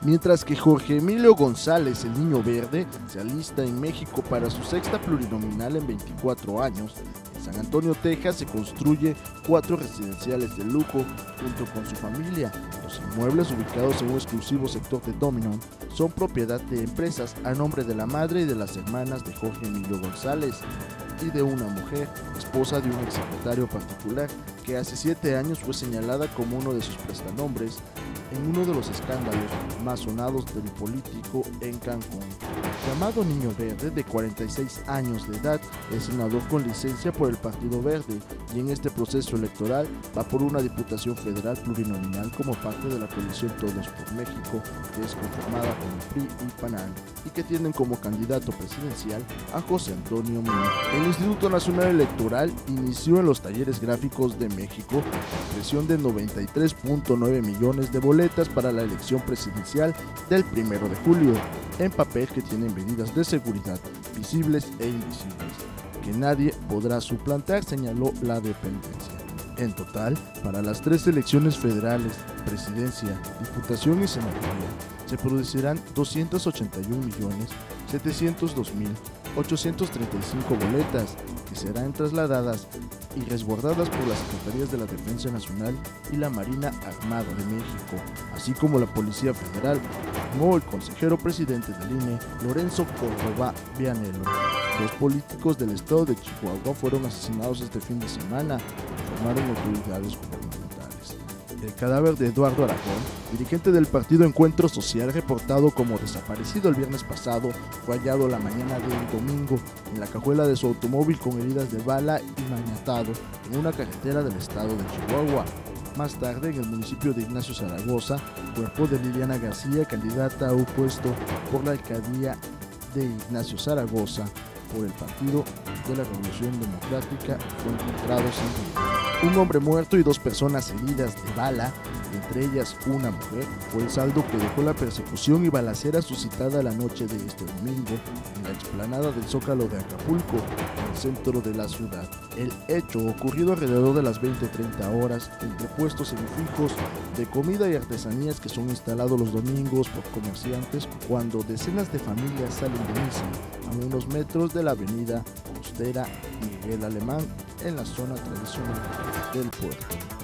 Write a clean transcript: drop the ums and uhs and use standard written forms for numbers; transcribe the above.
Mientras que Jorge Emilio González, el Niño Verde, se alista en México para su sexta plurinominal en 24 años, en San Antonio, Texas, se construye 4 residenciales de lujo junto con su familia. Los inmuebles, ubicados en un exclusivo sector de Dominon, son propiedad de empresas a nombre de la madre y de las hermanas de Jorge Emilio González y de una mujer, esposa de un exsecretario particular, que hace 7 años fue señalada como uno de sus prestanombres en uno de los escándalos más sonados del político en Cancún. Llamado Niño Verde, de 46 años de edad, es senador con licencia por el Partido Verde y en este proceso electoral va por una diputación federal plurinominal como parte de la coalición Todos por México, que es conformada por el PRI y PAN y que tienen como candidato presidencial a José Antonio Meade. El Instituto Nacional Electoral inició en los talleres gráficos de México la impresión de 93.9 millones de boletas para la elección presidencial del 1 de julio, en papel que tienen medidas de seguridad visibles e invisibles, que nadie podrá suplantar, señaló la dependencia. En total, para las 3 elecciones federales, presidencia, diputación y senatoría, se producirán 281.702.835 boletas, que serán trasladadas y resguardadas por las Secretarías de la Defensa Nacional y la Marina Armada de México, así como la Policía Federal, como el consejero presidente del INE, Lorenzo Córdoba Vianello. 2 políticos del estado de Chihuahua fueron asesinados este fin de semana, informaron autoridades gubernamentales. El cadáver de Eduardo Aragón, dirigente del partido Encuentro Social, reportado como desaparecido el viernes pasado, fue hallado la mañana del domingo en la cajuela de su automóvil con heridas de bala y maniatado en una carretera del estado de Chihuahua. Más tarde, en el municipio de Ignacio Zaragoza, el cuerpo de Liliana García, candidata a un puesto por la alcaldía de Ignacio Zaragoza por el Partido de la Revolución Democrática, fue encontrado sin vida. Un hombre muerto y 2 personas heridas de bala, entre ellas una mujer, fue el saldo que dejó la persecución y balacera suscitada la noche de este domingo en la explanada del Zócalo de Acapulco, en el centro de la ciudad. El hecho ocurrido alrededor de las 20:30 horas entre puestos semifijos de comida y artesanías que son instalados los domingos por comerciantes cuando decenas de familias salen de misa a unos metros de la avenida Costera Miguel Alemán en la zona tradicional del puerto.